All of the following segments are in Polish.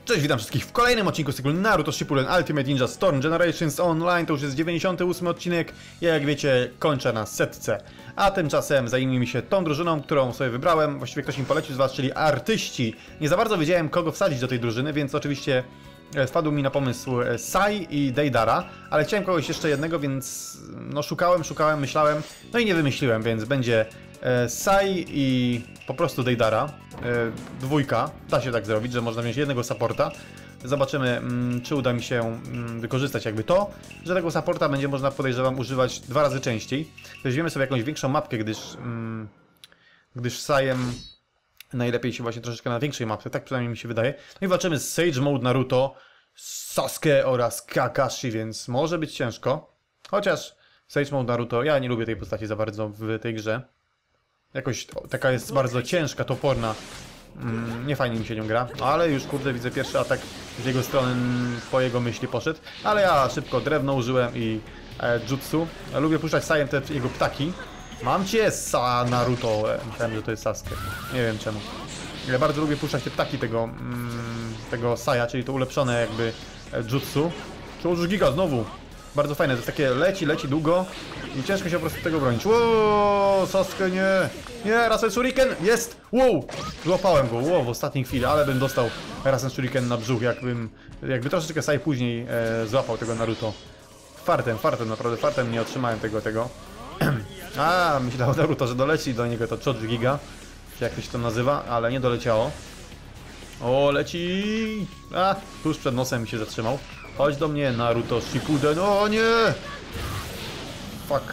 Cześć, witam wszystkich w kolejnym odcinku z cyklu Naruto Shippuden Ultimate Ninja Storm Generations Online. To już jest 98 odcinek. Ja, jak wiecie, kończę na setce. A tymczasem zajmijmy się tą drużyną, którą sobie wybrałem. Właściwie ktoś mi polecił z was, czyli artyści. Nie za bardzo wiedziałem, kogo wsadzić do tej drużyny, więc oczywiście wpadł mi na pomysł Sai i Deidara. Ale chciałem kogoś jeszcze jednego, więc no szukałem, myślałem. No i nie wymyśliłem, więc będzie Sai i po prostu Deidara. Dwójka. Da się tak zrobić, że można wziąć jednego supporta. Zobaczymy, czy uda mi się wykorzystać jakby to, że tego supporta będzie można, podejrzewam, używać 2 razy częściej. Weźmiemy sobie jakąś większą mapkę, gdyż Saiem najlepiej się właśnie troszeczkę na większej mapce, tak przynajmniej mi się wydaje. No i walczymy z Sage Mode Naruto, Sasuke oraz Kakashi, więc może być ciężko. Chociaż Sage Mode Naruto, ja nie lubię tej postaci za bardzo w tej grze. Jakoś taka jest bardzo ciężka, toporna. Nie fajnie mi się nią gra, ale już kurde widzę pierwszy atak z jego strony, po jego myśli poszedł. Ale ja szybko drewno użyłem i jutsu. Lubię puszczać Saiem te jego ptaki. Mam cię, Naruto. Myślałem, że to jest Sasuke. Nie wiem czemu. Ja bardzo lubię puszczać te ptaki tego Saia, czyli to ulepszone jakby jutsu. Przełożysz giga znowu. Bardzo fajne, to jest takie leci długo i ciężko się po prostu tego bronić. Wow, Sasuke, nie! Nie, Rasen Shuriken, jest! Wow! Złapałem go, wow, w ostatniej chwili, ale bym dostał Rasen Shuriken na brzuch, jakby troszeczkę Sai później złapał tego Naruto. Fartem, naprawdę fartem nie otrzymałem tego. A, myślałem Naruto, że doleci do niego to Choji Giga, jak to się to nazywa, ale nie doleciało. O, leci! A, tuż przed nosem mi się zatrzymał. Chodź do mnie, Naruto Shippuden. O nie! Fuck.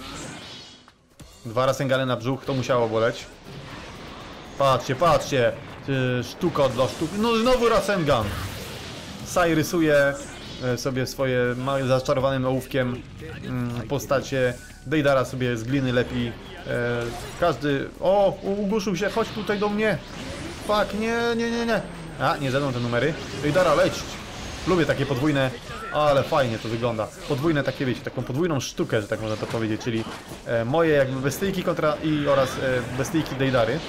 2 Rasengany na brzuch, to musiało boleć. Patrzcie! Sztuka dla sztuki. No znowu Rasengan! Sai rysuje sobie swoje zaczarowanym ołówkiem postacie. Deidara sobie z gliny lepi. Każdy... O! Ugłuszył się, chodź tutaj do mnie! Fuck, nie! A, nie żadą te numery. Deidara, leć! Lubię takie podwójne, ale fajnie to wygląda. Podwójne takie, wiecie, taką podwójną sztukę, że tak można to powiedzieć, czyli moje jakby bestyjki oraz bestyjki Deidary.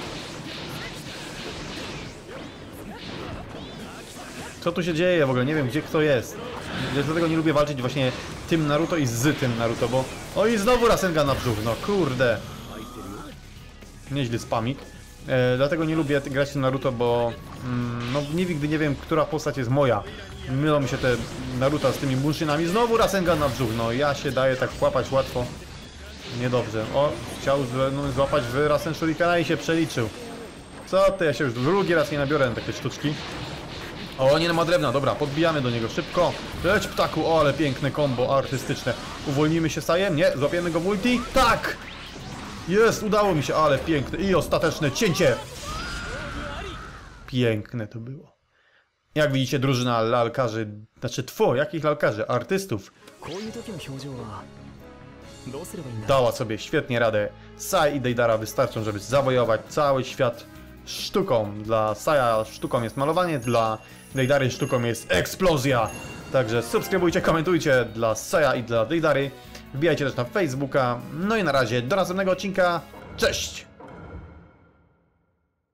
Co tu się dzieje w ogóle? Nie wiem, gdzie kto jest. Dlatego nie lubię walczyć właśnie tym Naruto i z tym Naruto, bo... O i znowu Rasengan na brzuch, no kurde. Nieźle spamik. Dlatego nie lubię grać w Naruto, bo no nigdy nie wiem, która postać jest moja. Mylą mi się te Naruto z tymi bunszynami. Znowu Rasengan na brzuch, no ja się daję tak łapać łatwo. Niedobrze. O, chciał złapać w Rasen Shurikena i się przeliczył. Co ty, ja się już drugi raz nie nabiorę na takie sztuczki. O, nie ma drewna, dobra, podbijamy do niego szybko. Leć ptaku, o ale piękne combo artystyczne. Uwolnimy się Saiem? Nie, złapiemy go w ulti? Tak! Jest, udało mi się, ale piękne i ostateczne cięcie. Piękne to było. Jak widzicie, drużyna lalkarzy, znaczy jakich lalkarzy? Artystów dała sobie świetnie radę. Sai i Deidara wystarczą, żeby zawojować cały świat sztuką. Dla Saia sztuką jest malowanie, dla Deidary sztuką jest eksplozja. Także subskrybujcie, komentujcie dla Saia i dla Deidary. Wbijajcie też na Facebooka. No i na razie, do następnego odcinka. Cześć!